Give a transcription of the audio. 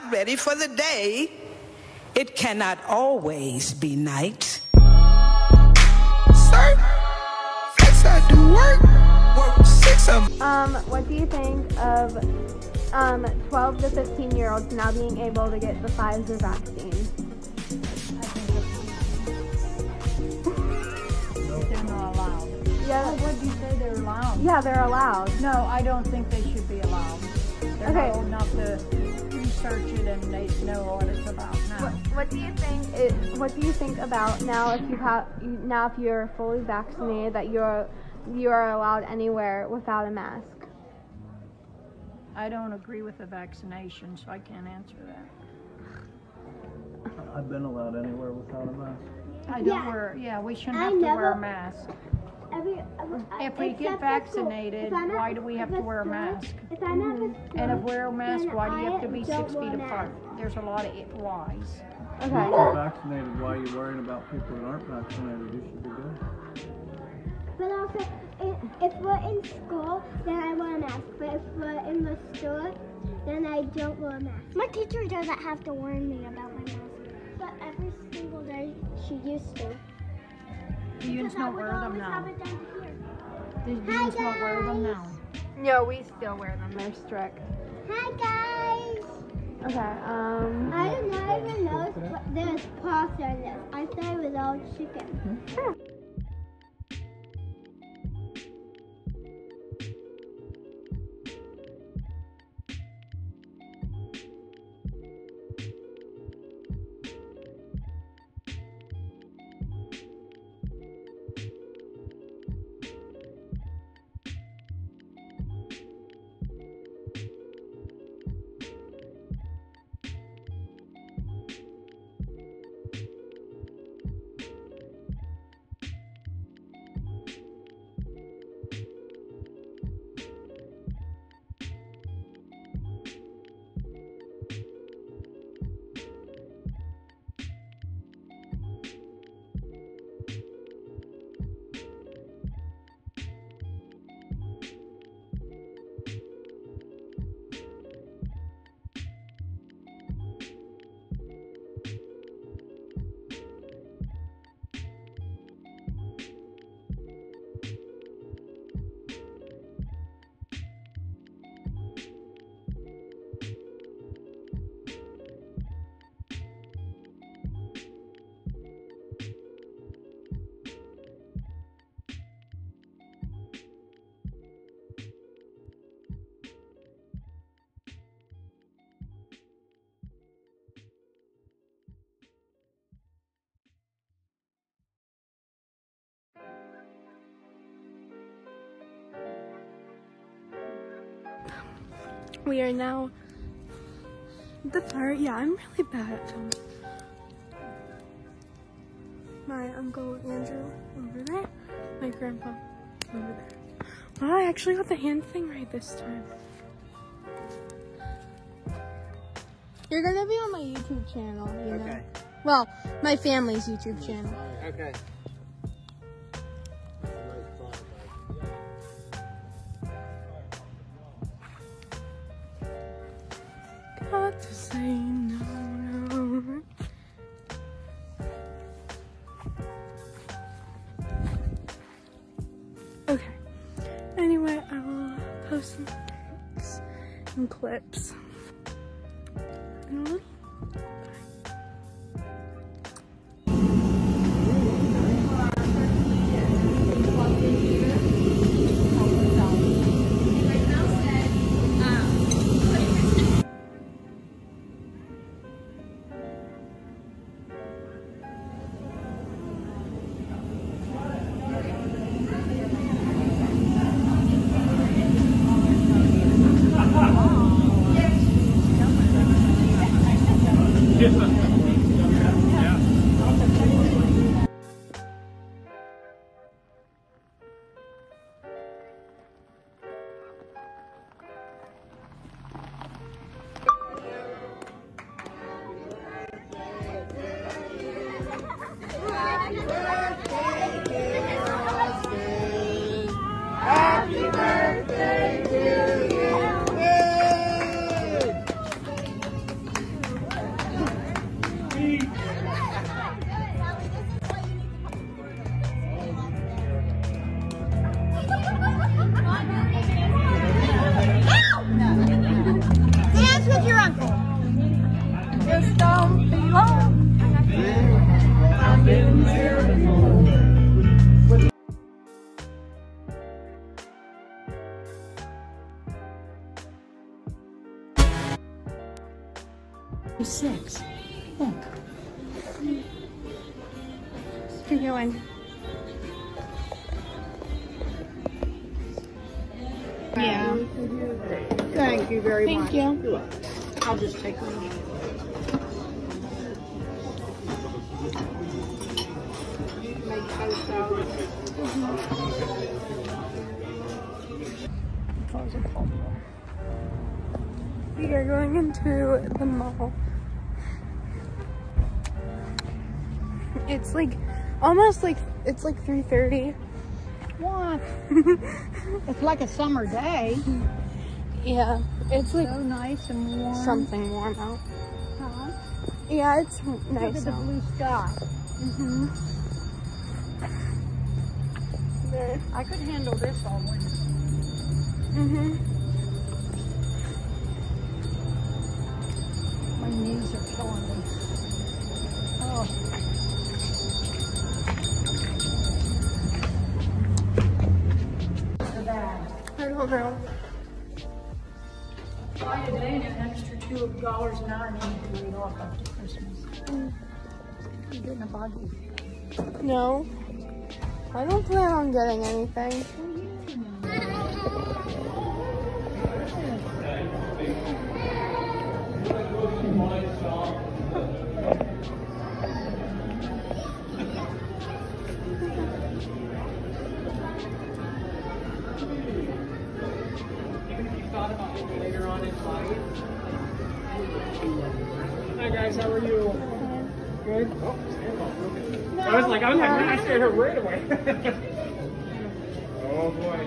not ready for the day, it cannot always be night. Sir, yes, I do work 6 of them. What do you think of 12 to 15-year-olds now being able to get the Pfizer vaccine? They're not allowed. Yeah. Oh, what did you say? They're allowed? Yeah, they're allowed. No, I don't think they should be allowed. They're Okay. not old enough to research it and they know what it's about now. What do you think? What do you think about now? If you're fully vaccinated, that you are allowed anywhere without a mask? I don't agree with the vaccination, so I can't answer that. I've been allowed anywhere without a mask. I don't wear. Yeah, we shouldn't have to wear a mask. If we get vaccinated, why do we have to wear a mask? And if we wear a mask, why do you have to be 6 feet apart? There's a lot of whys. If you're vaccinated, why are you worrying about people that aren't vaccinated? You should be good. But also, if we're in school, then I wear a mask. But if we're in the store, then I don't wear a mask. My teacher doesn't have to warn me about my mask. But every single day, she used to. Do you just not wear them now? Do you just not wear them now? No, we still wear them. They're strict. Hi guys! Okay, I did not even know there's pasta in this. I thought it was all chicken. we are now at the part. Yeah, I'm really bad at filming. My Uncle Andrew over there, my grandpa over there. Well, I actually got the hand thing right this time. You're gonna be on my YouTube channel, you know? Well, my family's YouTube channel. Okay. Got to say no. Okay. Anyway, I will post some pics and clips. In a little. Keep going. Yeah. Thank you very much. Thank you. I'll just take one. Make toast out of it. We are going into the mall. It's like almost like it's like 3:30. What? It's like a summer day. Yeah, it's like So nice and warm. something warm out. Huh? Yeah, it's Look nice at the out. blue sky. There. I could handle this all winter. My knees are killing me. Oh. I don't know. Buy a day and an extra $2 an hour and you can read off after Christmas. You're getting a buggy. No, I don't plan on getting anything. Hi guys, how are you? Good? I was like, man, I stayed here right away. Oh boy.